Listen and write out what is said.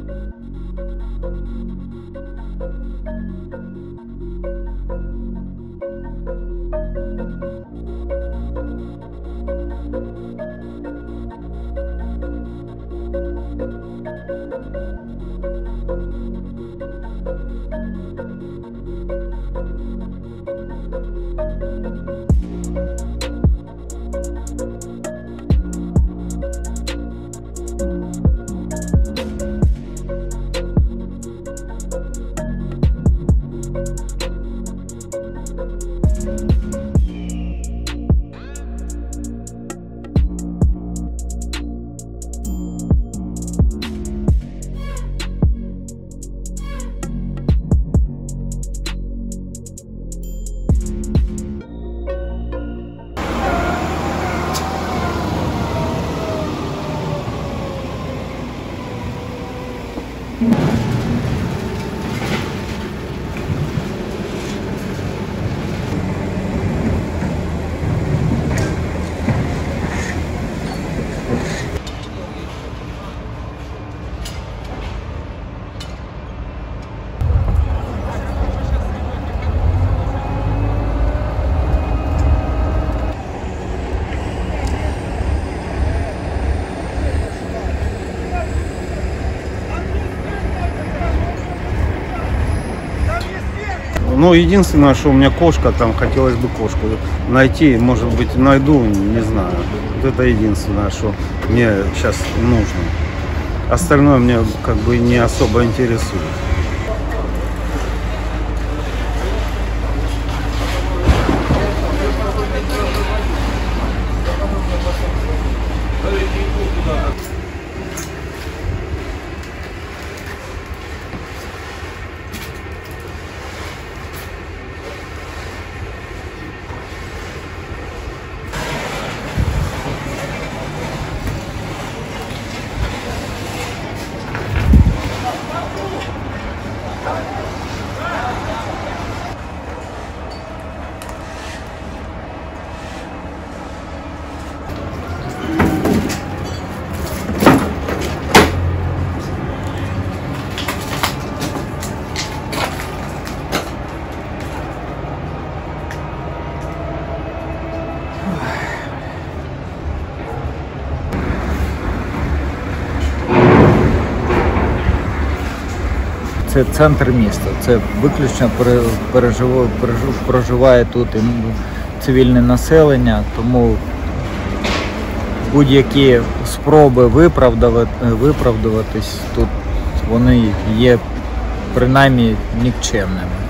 Ну, единственное, что у меня кошка, там хотелось бы кошку найти, может быть, найду, не знаю. Вот это единственное, что мне сейчас нужно. Остальное мне как бы не особо интересует. Це центр міста, це виключно проживає тут і цивільне населення, тому будь-які спроби виправдуватись тут, вони є принаймні нікчемними.